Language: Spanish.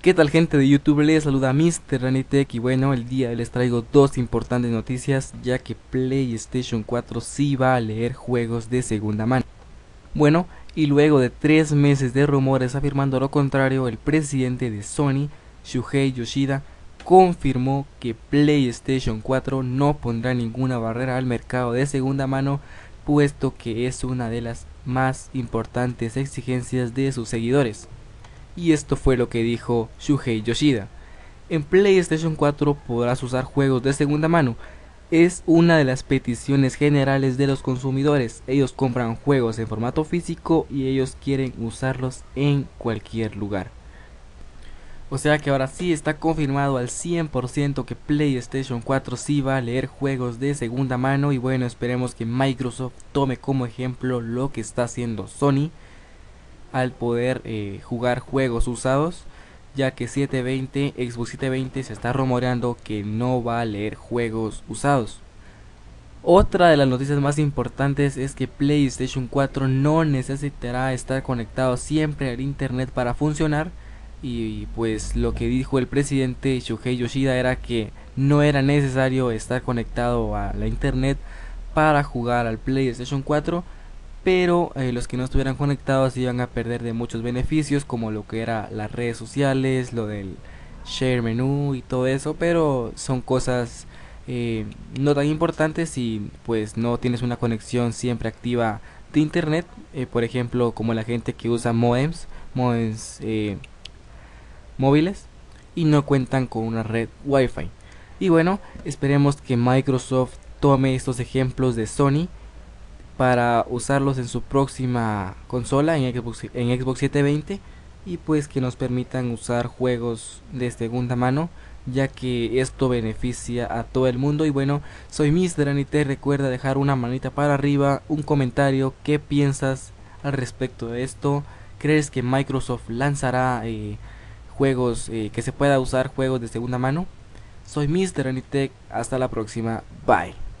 ¿Qué tal, gente de YouTube? Les saluda Mr. Anitech y bueno, el día les traigo dos importantes noticias, ya que PlayStation 4 sí va a leer juegos de segunda mano. Bueno, y luego de 3 meses de rumores afirmando lo contrario, el presidente de Sony, Shuhei Yoshida, confirmó que PlayStation 4 no pondrá ninguna barrera al mercado de segunda mano, puesto que es una de las más importantes exigencias de sus seguidores. Y esto fue lo que dijo Shuhei Yoshida: en PlayStation 4 podrás usar juegos de segunda mano. Es una de las peticiones generales de los consumidores. Ellos compran juegos en formato físico y ellos quieren usarlos en cualquier lugar. O sea que ahora sí está confirmado al 100% que PlayStation 4 sí va a leer juegos de segunda mano. Y bueno, esperemos que Microsoft tome como ejemplo lo que está haciendo Sony al poder jugar juegos usados, ya que Xbox 720 se está rumoreando que no va a leer juegos usados. Otra de las noticias más importantes es que PlayStation 4 no necesitará estar conectado siempre al internet para funcionar, y pues lo que dijo el presidente Shuhei Yoshida era que no era necesario estar conectado a la internet para jugar al PlayStation 4, pero los que no estuvieran conectados iban a perder de muchos beneficios, como lo que era las redes sociales, lo del share menú y todo eso, pero son cosas no tan importantes si pues no tienes una conexión siempre activa de internet, por ejemplo como la gente que usa modems móviles y no cuentan con una red wifi. Y bueno, esperemos que Microsoft tome estos ejemplos de Sony para usarlos en su próxima consola, en Xbox 720, y pues que nos permitan usar juegos de segunda mano, ya que esto beneficia a todo el mundo. Y bueno, soy Mr. Anite, recuerda dejar una manita para arriba, un comentario, qué piensas al respecto de esto. ¿Crees que Microsoft lanzará juegos que se pueda usar juegos de segunda mano? Soy Mr. Anitech, hasta la próxima, bye.